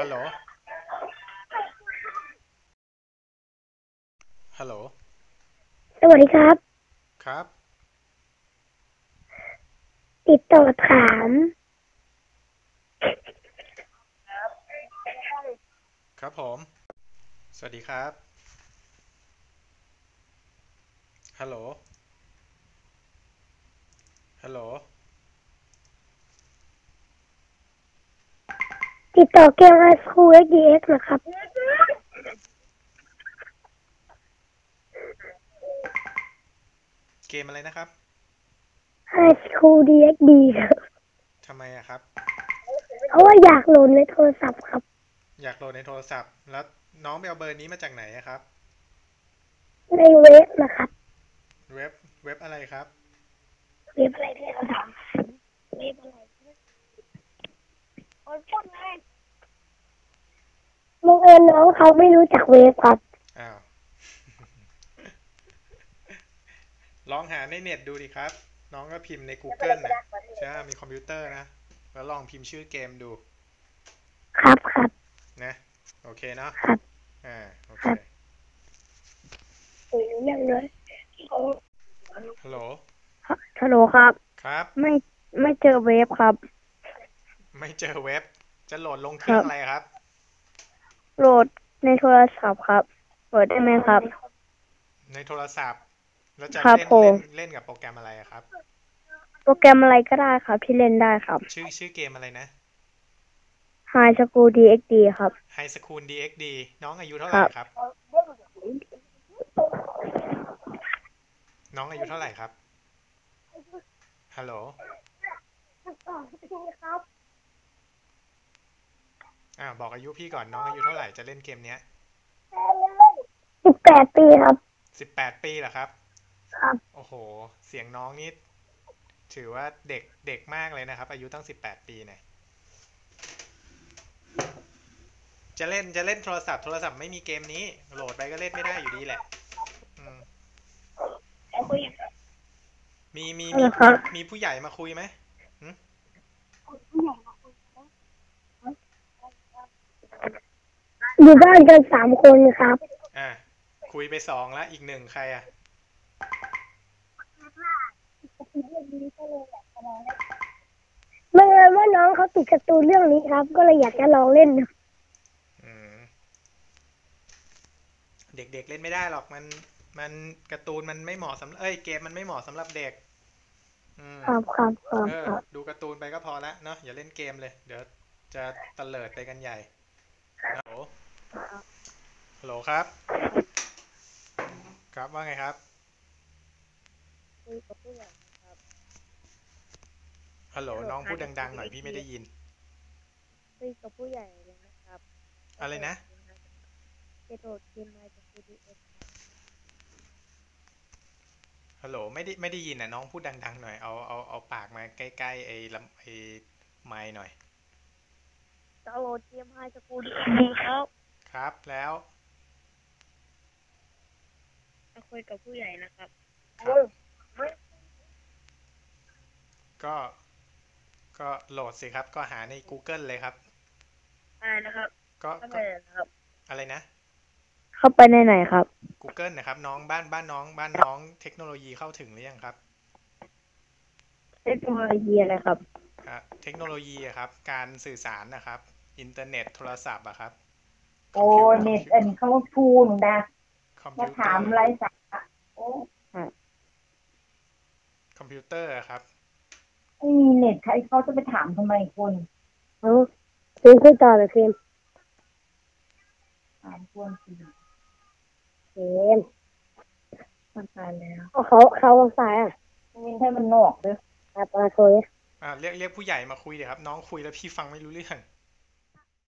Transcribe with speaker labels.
Speaker 1: ฮัลโหลฮัลโหล
Speaker 2: สวัสดีครับ
Speaker 1: ครับ
Speaker 2: ติดต่อถาม
Speaker 1: ครับผมสวัสดีครับฮัลโหลฮัลโหล
Speaker 2: ติดต่อเกม High School XDX นะครับ
Speaker 1: เกมอะไรนะครับ
Speaker 2: High School DxD ครับ
Speaker 1: ทำไมอะครับ
Speaker 2: เพราะว่าอยากโหลดในโทรศัพท์ครับ
Speaker 1: อยากโหลดในโทรศัพท์แล้วน้องไปเอาเบอร์นี้มาจากไหนอะครับ
Speaker 2: ในเว็บนะครับ
Speaker 1: เว็บเว็บอะไรครับ
Speaker 2: เว็บอะไรที่เราทำเว็บอะไรบังเอิญน้องเขาไม่รู้จักเว็บครับ
Speaker 1: อ้าวลองหาในเน็ตดูดิครับน้องก็พิมพ์ใน Google น่ะใช่มีคอมพิวเตอร์นะแล้วลองพิมพ์ชื่อเกมดู
Speaker 2: ครับครับ
Speaker 1: นะโอเคเนาะ
Speaker 2: ครับ
Speaker 1: โอเค
Speaker 2: ครับเรื่องเลย
Speaker 1: ฮัลโหล
Speaker 2: ฮัลโหลครับ
Speaker 1: ครับ
Speaker 2: ไม่ไม่เจอเว็บครับ
Speaker 1: ไม่เจอเว็บจะโหลดลงเครื่อง
Speaker 2: ครับ
Speaker 1: อะไรครับ
Speaker 2: โหลดในโทรศัพท์ครับเปิดได้ไหมครับ
Speaker 1: ในโทรศัพท์แล้วจะ
Speaker 2: ครับผม
Speaker 1: เล่นกับโปรแกรมอะไรอะครับ
Speaker 2: โปรแกรมอะไรก็ได้ครับที่เล่นได้ครับ
Speaker 1: ชื่อเกมอะไรนะ
Speaker 2: High School DxD ครับ
Speaker 1: High School DxD น้องอายุเท่า
Speaker 2: ครับ
Speaker 1: ไหร่ครับน้องอายุเท่าไหร่ครับฮัลโหลบอกอายุพี่ก่อนน้องอายุเท่าไหร่จะเล่นเกมเนี้ย
Speaker 2: 18 ปีครับ
Speaker 1: 18 ปีเหรอครับ
Speaker 2: ครับ
Speaker 1: โอ้โหเสียงน้องนี่ถือว่าเด็กมากเลยนะครับอายุตั้ง18 ปีเนี่ยจะเล่นโทรศัพท์ไม่มีเกมนี้โหลดไปก็เล่นไม่ได้อยู่ดีแหละอืมมีมีมี
Speaker 2: นะครับ
Speaker 1: มีผู้ใหญ่มาคุยไหมหึ
Speaker 2: อยู่บ้านกัน3 คนครับ
Speaker 1: อ่ะคุยไป2แล้วอีกหนึ่งใครอ่ะ
Speaker 2: บังเอิญว่าน้องเขาติดการ์ตูนเรื่องนี้ครับก็เลยอยากจะลองเล่น
Speaker 1: อืม เด็กๆเล่นไม่ได้หรอกมันการ์ตูนมันไม่เหมาะสำหรับเกมมันไม่เหมาะสำหรับเด็กอืม
Speaker 2: ครับครับครับครับ
Speaker 1: ดูการ์ตูนไปก็พอละเนาะอย่าเล่นเกมเลยเดี๋ยวจะเตลิดไปกันใหญ่ฮัลโหลฮัลโหลครับครับว่าไงครับ
Speaker 2: คุยกับผู้ใหญ่ครับ
Speaker 1: ฮัลโหล
Speaker 2: จะโหลด
Speaker 1: น้องพูด
Speaker 2: High
Speaker 1: ดั
Speaker 2: School
Speaker 1: งๆหน่อยพี่ไม่
Speaker 2: DxD
Speaker 1: ได้ยิน
Speaker 2: คุยกับผู้ใหญ่เลยนะครับ
Speaker 1: อะไรนะ
Speaker 2: จะโหลดเกม High School DxD
Speaker 1: ฮัลโหลไม่ได้ยินอ่ะน้องพูดดังๆหน่อยเอาปากมาใกล้ๆไอ้ไมค์หน่อย
Speaker 2: จะโหลดเกม High School DxD ครับ
Speaker 1: ครับแล้ว
Speaker 2: จะคุยกับผู้ใหญ่นะครับ
Speaker 1: ครับก็ก็โหลดสิครับก็หาใน Google เลยครับ
Speaker 2: อะไรนะครับเข้าไป
Speaker 1: ก็
Speaker 2: เลยนะครับ
Speaker 1: อะไรนะ
Speaker 2: เข้าไปในไหนครับ
Speaker 1: Google นะครับน้องบ้านน้องเทคโนโลยีเข้าถึงหรือยังครับ
Speaker 2: เทคโนโลยีอะไรครับ
Speaker 1: เทคโนโลยีอะครับการสื่อสารนะครับอินเทอร์เน็ตโทรศัพท์อะครับค
Speaker 3: โอ้
Speaker 1: อมพิวคอม
Speaker 3: เน็ต
Speaker 1: พิว
Speaker 3: อันเขาทูนนะ
Speaker 1: คอม
Speaker 3: มาถาม
Speaker 1: พิวเตอร์
Speaker 3: อะไรสักโอ้
Speaker 1: คอมพิวเตอร์อะครับ
Speaker 3: ไม่มีเน็ตใครเขาจะไปถามทำไมคน
Speaker 2: เอาฟิล์มขึ้นต่อเลยฟิล์ม
Speaker 3: ถามคนสิ
Speaker 2: ฟิล์ม
Speaker 3: มันตายแล้ว
Speaker 2: เขาสายอ่ะ
Speaker 3: มินให้มันนอกเลย
Speaker 2: ครับมาคุย
Speaker 1: เรียกผู้ใหญ่มาคุยเดี๋ยวครับน้องคุยแล้วพี่ฟังไม่รู้เรื่อง